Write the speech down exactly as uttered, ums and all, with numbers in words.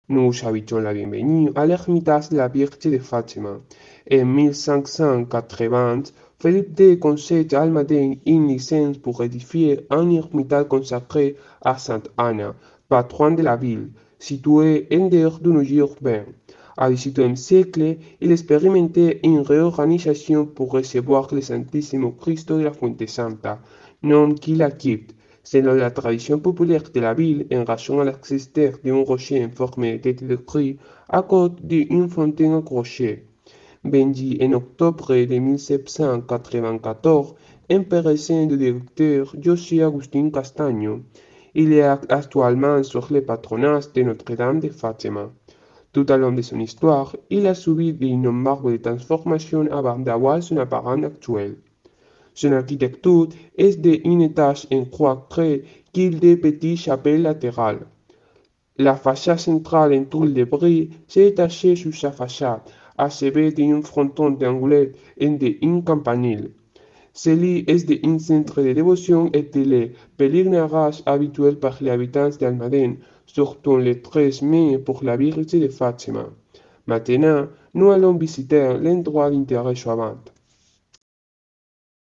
Nous habitons la bienvenue à l'ermitage de la Vierge de Fátima. En mille cinq cent quatre-vingts, Philippe deux concède à Almadén une licence pour édifier un ermitage consacré à Sainte Anna, patronne de la ville, située en dehors du New urbain. Au dix-huitième siècle, il expérimentait une réorganisation pour recevoir le Santísimo Cristo de la Fuente Santa, nom qu'il acquiert. Selon la tradition populaire de la ville, en raison de l'existence d'un rocher en forme de tête de cri à côté d'une fontaine accrochée. Bendit en octobre de mille sept cent quatre-vingt-quatorze, en personne du directeur José Agustín Castaño. Il est actuellement sur le patronat de Notre-Dame de Fátima. Tout au long de son histoire, il a subi d'innombrables transformations avant d'avoir son apparence actuelle. Son architecture est d'une étage en croix créée qu'il de petites chapelles latérales. La façade centrale en tôle de bris s'est détachée sur sa façade, achevée d'un fronton d'anglais et d'un campanile. Celui est un centre de dévotion et de les pèlerinages habituels par les habitants d'Almadén, surtout le treize mai pour la Vierge de Fátima. Maintenant, nous allons visiter l'endroit d'intérêt suivant.